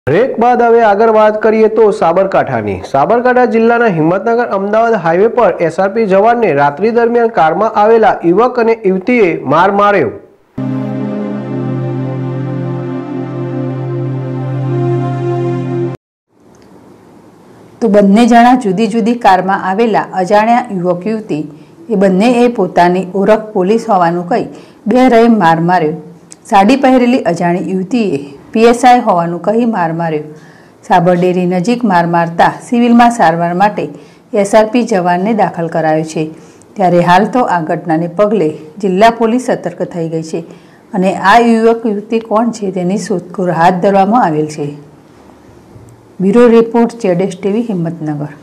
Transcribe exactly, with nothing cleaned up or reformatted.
Break બાદ હવે આગળ વાત કરીએ તો સાબરકાંઠાની સાબરકાંઠા જિલ્લાના હિંમતનગર અમદાવાદ હાઈવે પર એસઆરપી જવાનને રાત્રિ દરમિયાન કારમાં આવેલા યુવક અને યુવતીએ માર માર્યો। તો બંને જણા જુદી જુદી કારમાં આવેલા અજાણ્યા યુવક યુવતી એ બંનેએ પોતાની ઓળખ પોલીસ હોવાનું કહી બે રહી માર માર્યો। સાડી પહેરેલી અજાણી યુવતીએ પીએસઆઈ હોવાનું કહી માર માર્યો। સાબરડેરી નજીક માર મારતા સિવિલમાં સારવાર માટે એસઆરપી જવાનને દાખલ કરાયો છે। ત્યારે હાલ તો આ ઘટનાને પગલે જિલ્લા પોલીસ સતર્ક થઈ ગઈ છે અને આ યુવક યુવતી કોણ છે તેની શોધખોળ હાથ ધરવામાં આવેલ છે। બ્યુરો રિપોર્ટ જેડેશ ટીવી હિંમતનગર।